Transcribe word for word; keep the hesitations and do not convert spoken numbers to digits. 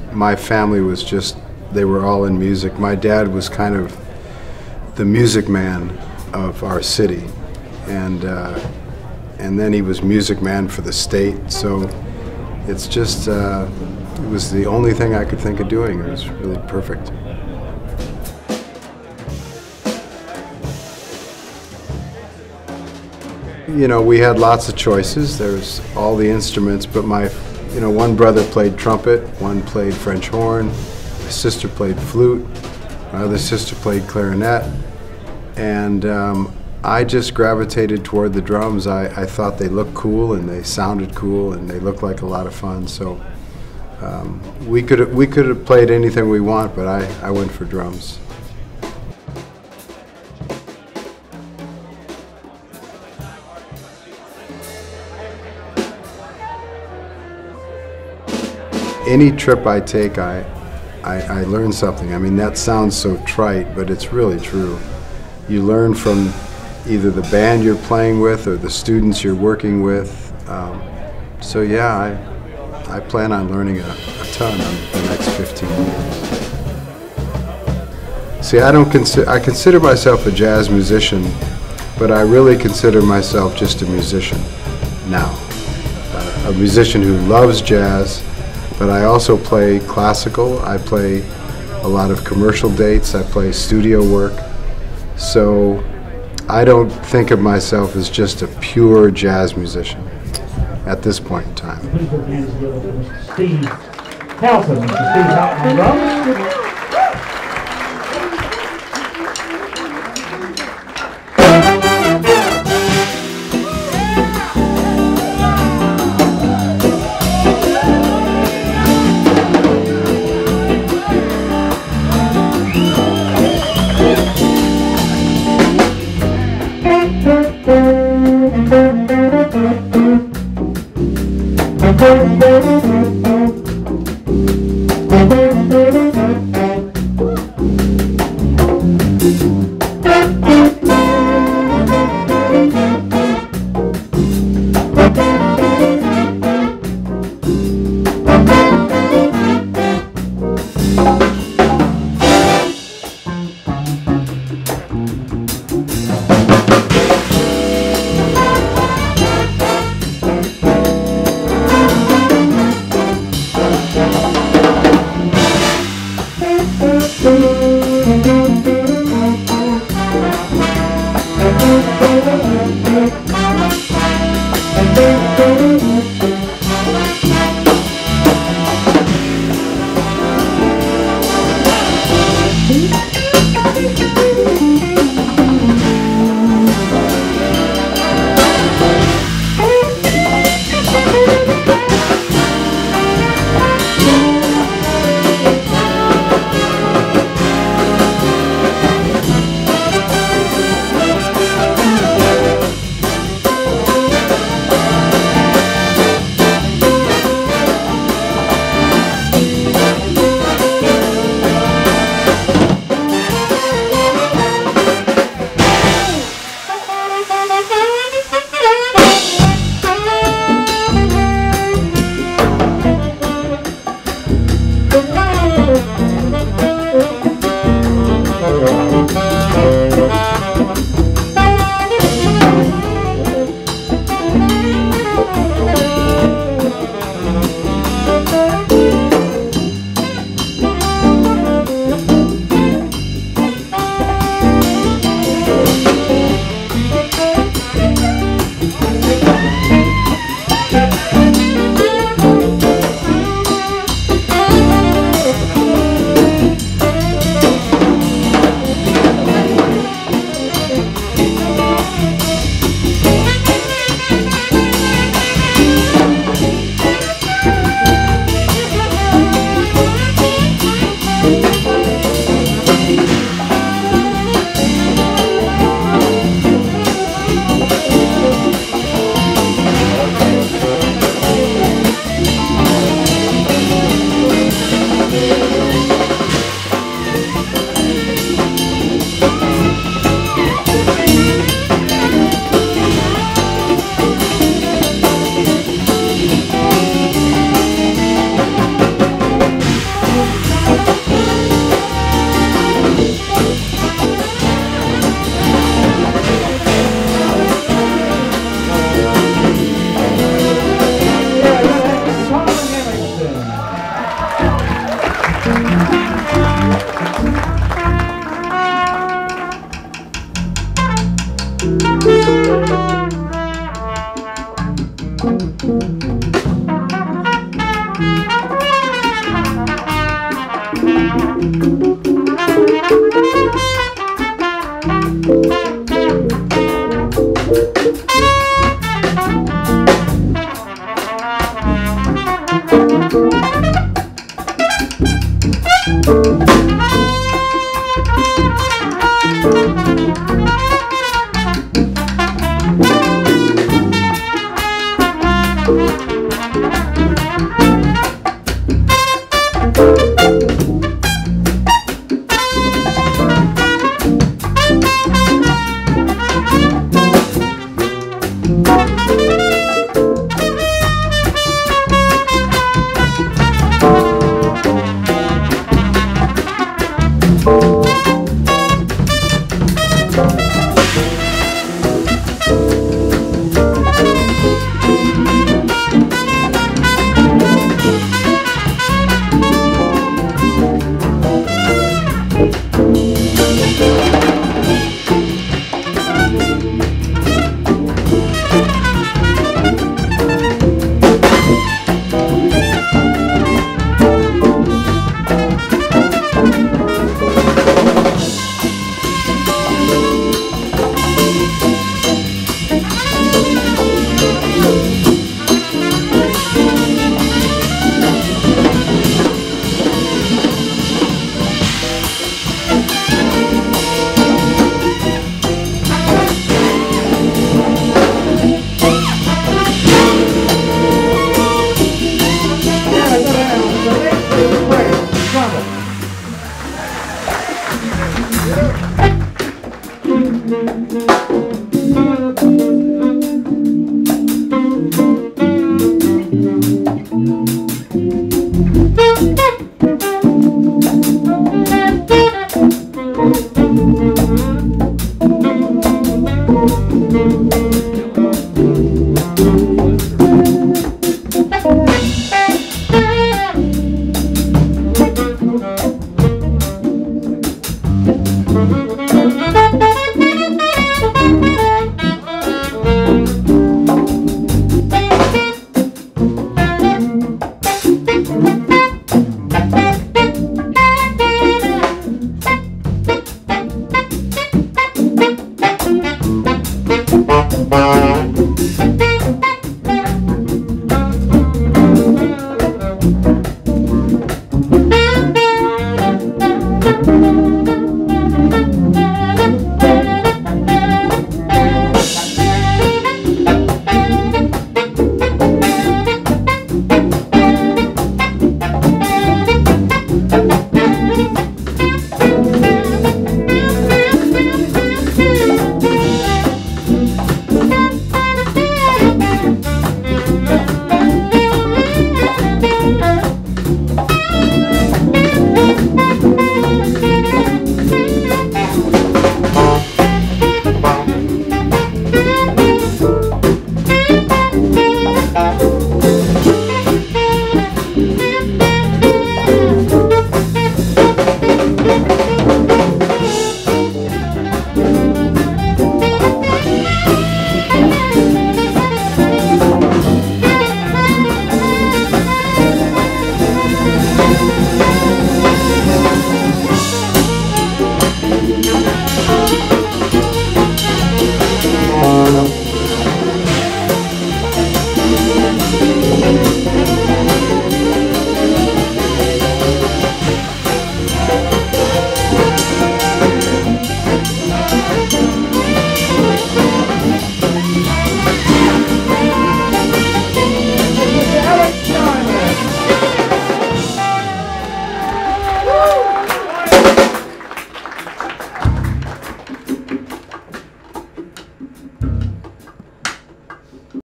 my family was just, they were all in music. My dad was kind of the music man of our city, and uh, and then he was music man for the state. So it's just, uh, it was the only thing I could think of doing. It was really perfect. You know, we had lots of choices. There's all the instruments, but my, you know, one brother played trumpet, one played French horn, my sister played flute, my other sister played clarinet, and um, I just gravitated toward the drums. I, I thought they looked cool and they sounded cool and they looked like a lot of fun. So um, we could we could have played anything we want, but I, I went for drums. Any trip I take, I, I, I learn something. I mean, that sounds so trite, but it's really true. You learn from either the band you're playing with or the students you're working with. Um, so yeah, I, I plan on learning a, a ton in the next fifteen years. See, I don't consider, I consider myself a jazz musician, but I really consider myself just a musician now. Uh, a musician who loves jazz. But I also play classical, I play a lot of commercial dates, I play studio work. So I don't think of myself as just a pure jazz musician at this point in time. Please put hands together for Mister Steve Houghton. Mister Steve Houghton, drums. Thank you.